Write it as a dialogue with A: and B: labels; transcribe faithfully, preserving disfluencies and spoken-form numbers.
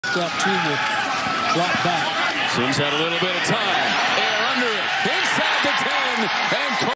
A: That team will drop back.
B: Sims had a little bit of time.